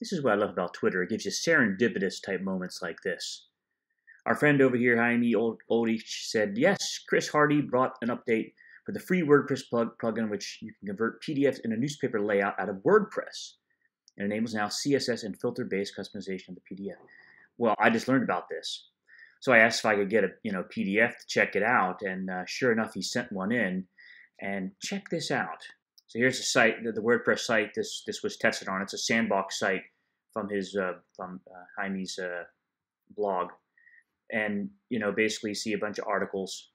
This is what I love about Twitter. It gives you serendipitous type moments like this. Our friend over here, Jaime Oldich, said, yes, Chris Hardy brought an update for the free WordPress plugin, which you can convert PDFs in a newspaper layout out of WordPress. It enables now CSS and filter-based customization of the PDF. Well, I just learned about this. So I asked if I could get a PDF to check it out, and sure enough, he sent one in. And check this out. So here's the site, the WordPress site this was tested on. It's a sandbox site from his Jaime's blog, and basically you see a bunch of articles.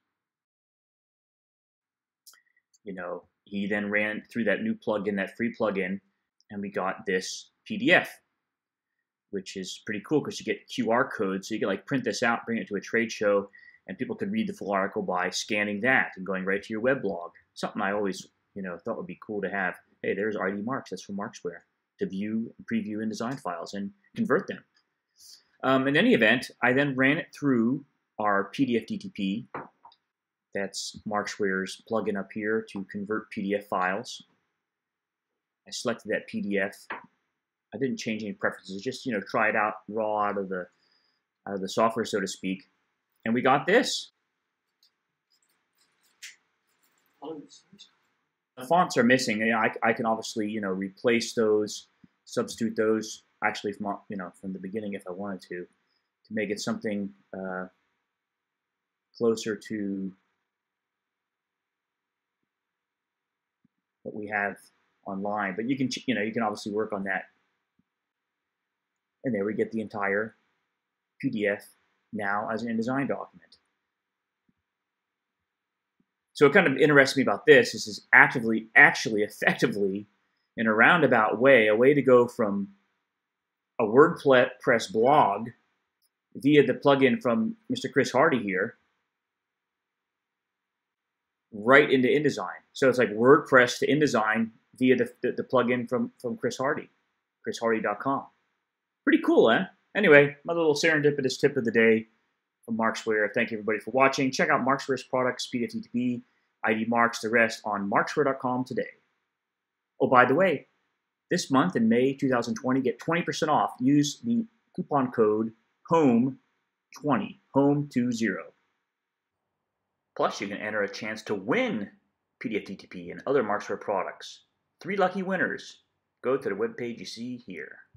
He then ran through that new plugin, that free plugin, and we got this PDF, which is pretty cool because you get QR codes, so you can print this out, bring it to a trade show, and people could read the full article by scanning that and going right to your web blog. Something I always thought would be cool to have. Hey, there's IDMLmarkz, that's from Markzware, to view and preview InDesign files and convert them. In any event, I then ran it through our PDF2DTP. That's Markzware's plugin up here to convert PDF files. I selected that PDF. I didn't change any preferences, just try it out raw out of the software, so to speak, and we got this. The fonts are missing. I can obviously replace those, substitute those actually from from the beginning if I wanted to make it something closer to what we have online. But you can obviously work on that. And there we get the entire PDF now as an InDesign document. So what kind of interests me about this is effectively, in a roundabout way, a way to go from a WordPress blog via the plugin from Mr. Chris Hardy here, right into InDesign. So it's like WordPress to InDesign via the plugin from Chris Hardy, chrishardy.com. Pretty cool, eh? Anyway, my little serendipitous tip of the day from Markzware. Thank you, everybody, for watching. Check out Markzware's products, PDF2DTP, IDMLmarkz, the rest on markzware.com today. Oh, by the way, this month in May 2020, get 20% off. Use the coupon code HOME20, HOME20. Plus, you can enter a chance to win PDF2DTP and other Markzware products. 3 lucky winners. Go to the webpage you see here.